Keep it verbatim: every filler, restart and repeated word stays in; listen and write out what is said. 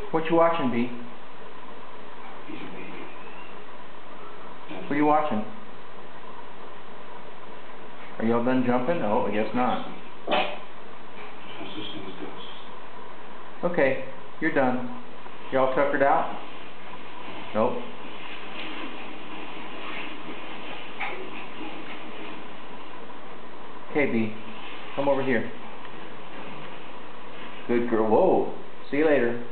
What you watching, B? What are you watching? Are y'all done jumping? Oh, I guess not. Okay, you're done. Y'all tuckered out? Nope. Okay, B. Come over here. Good girl. Whoa. See you later.